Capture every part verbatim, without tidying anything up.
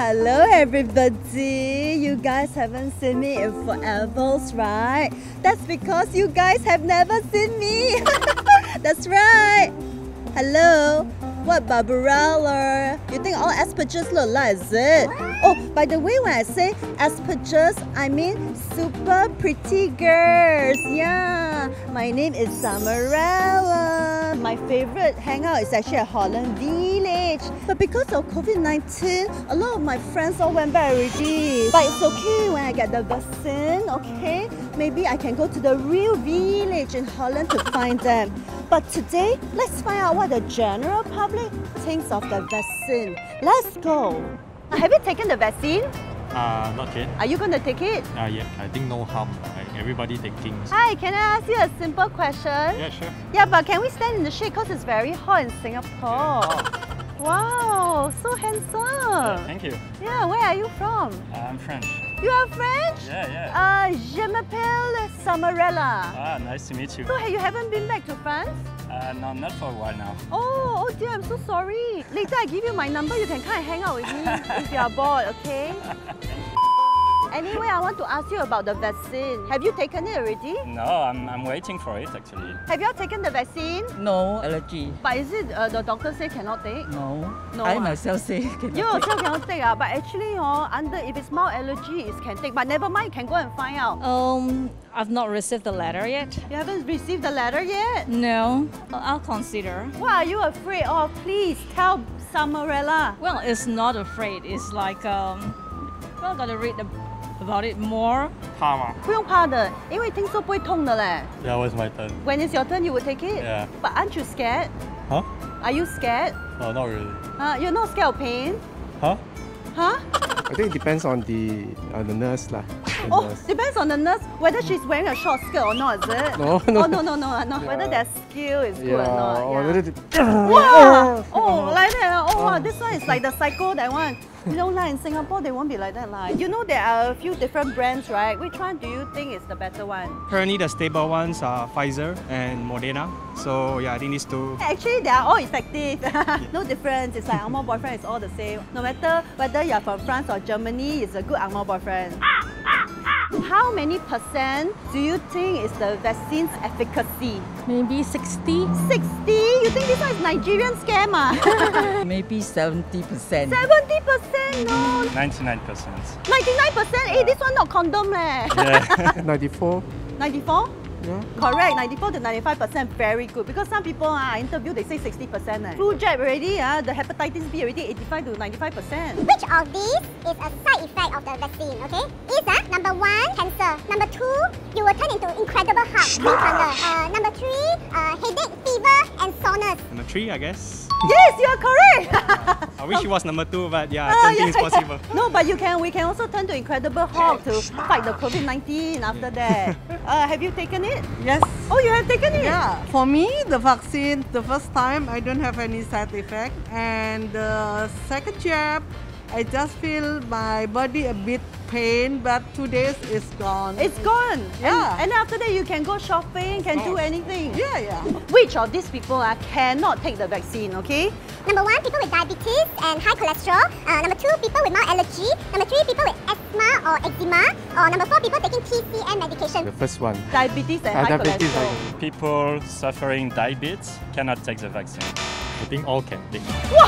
Hello everybody! You guys haven't seen me in forever, right? That's because you guys have never seen me! That's right! Hello! What Barbarella? You think all Aspergers look like, is it? Oh, by the way, when I say Aspergers, I mean super pretty girls. Yeah, my name is Samarella. My favorite hangout is actually at Holland Village. But because of COVID nineteen, a lot of my friends all went back already. But it's okay when I get the vaccine, okay? Maybe I can go to the real village in Holland to find them. But today, let's find out what the general public thinks of the vaccine. Let's go! Have you taken the vaccine? Uh, not yet. Are you going to take it? Uh, yeah, I think no harm. Like everybody taking. Hi, can I ask you a simple question? Yeah, sure. Yeah, but can we stand in the shade because it's very hot in Singapore? Wow, so handsome! Yeah, thank you. Yeah, where are you from? Uh, I'm French. You are French? Yeah, yeah. Uh, je m'appelle Samarella. Ah, nice to meet you. So you haven't been back to France? Uh, no, not for a while now. Oh, oh dear, I'm so sorry. Later I give you my number, you can come and hang out with me if you are bored, okay? Anyway, I want to ask you about the vaccine. Have you taken it already? No, I'm, I'm waiting for it actually. Have you all taken the vaccine? No allergy. But is it uh, the doctor say cannot take? No. No, I ah? myself say cannot You take. also cannot take, uh, but actually, uh, under if it's mild allergy, it can take. But never mind, you can go and find out. Um, I've not received the letter yet. You haven't received the letter yet? No, I'll consider. What are you afraid of? Please tell Samarella. Well, it's not afraid. It's like um, well, gotta read the, about it more. 怕吗? 不用怕的，因为听说不会痛的嘞。 Yeah, what's my turn? When it's your turn, you will take it. Yeah. But aren't you scared? Huh? Are you scared? No, not really. Uh, you're not scared of pain? Huh? Huh? I think it depends on the on the nurse lah. The Oh, nurse. depends on the nurse whether she's wearing a short skirt or not, is it? No, no. Oh, no, no, no, no. Whether their skill is good or not. or Yeah. whether the- Wow! Oh, like that. Oh, wow. This one is like the psycho, that one. You know, like in Singapore, they won't be like that. Like. You know, there are a few different brands, right? Which one do you think is the better one? Currently, the stable ones are Pfizer and Moderna. So yeah, I think these two. Actually, they are all effective. No difference. It's like Angmo boyfriend is all the same. No matter whether you're from France or Germany, it's a good Angmo boyfriend. How many percent do you think is the vaccine's efficacy? Maybe sixty. sixty? You think this one is Nigerian scam? Ah? Maybe seventy percent. seventy percent? No. ninety-nine percent. ninety-nine percent? Hey, this one not condom leh. Yeah. ninety-four. ninety-four? Yeah. Correct, ninety-four to ninety-five percent, very good. Because some people ah, interview, they say sixty percent. Eh. Flu jab already, ah, the hepatitis B already eighty-five to ninety-five percent. Which of these is a side effect of the vaccine, okay? Is uh, number one, cancer. Number two, you will turn into Incredible Hulk, green color. Uh, number three, uh, headache, fever, and soreness. Number three, I guess. Yes, you are correct! I wish it was number two, but yeah, I Ah, don't think yeah, it's possible. yeah. No, but you can. We can also turn to Incredible Hulk to fight the COVID nineteen after that. Uh, have you taken it? Yes. Oh, you have taken it? Yeah. For me, the vaccine, the first time, I don't have any side effect. And the second jab, I just feel my body a bit pain, but two days is gone. It's gone. Yeah. And, and after that, you can go shopping, can do anything. Yeah, yeah. Which of these people uh, cannot take the vaccine, okay? Number one, people with diabetes and high cholesterol. Uh, number two, people with mild allergy. Number three, people with asthma or eczema. Or number four, people taking T C M medication. The first one. Diabetes and Ah, high diabetes, cholesterol. People suffering diabetes cannot take the vaccine. I think all can take.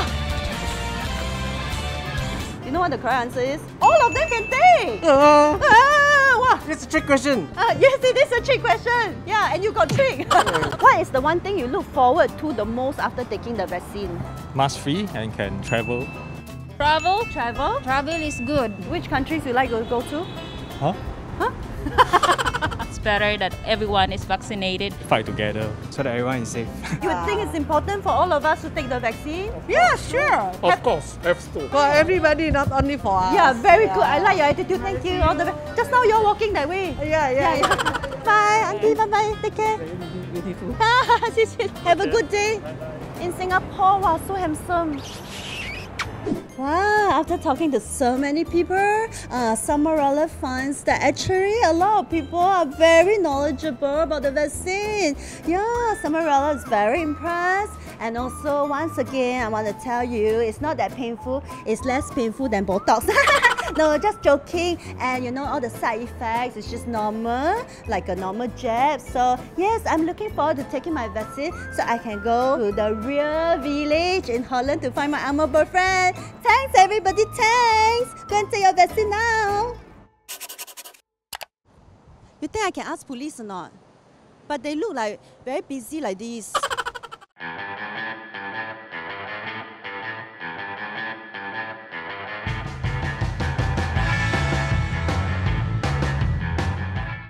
You know what the correct answer is? All of them can take! Uh, Ah, wow. it's a trick question. Uh, yes, it is a trick question. Yeah, and you got tricked. What is the one thing you look forward to the most after taking the vaccine? Mask free and can travel. Travel? Travel? Travel is good. Which countries you like to go to? Huh? It's better that everyone is vaccinated. Fight together. So that everyone is safe. You think it's important for all of us to take the vaccine? Yeah, sure. Of course, have to. For everybody, not only for us. Yeah, very good. I like your attitude. Thank you. All the best. Just now you're walking that way. Yeah, yeah, yeah. Bye, auntie. Bye bye. Take care. Beautiful. Have a good day. In Singapore, wow, so handsome. Wow, after talking to so many people, uh, Samarella finds that actually a lot of people are very knowledgeable about the vaccine. Yeah, Samarella is very impressed. And also, once again, I want to tell you, it's not that painful. It's less painful than Botox. No, just joking. And you know, all the side effects, it's just normal, like a normal jab. So yes, I'm looking forward to taking my vaccine so I can go to the real village in Holland to find my Elmo boyfriend. Thanks everybody, thanks. Go and take your vaccine now. You think I can ask police or not? But they look like very busy like this.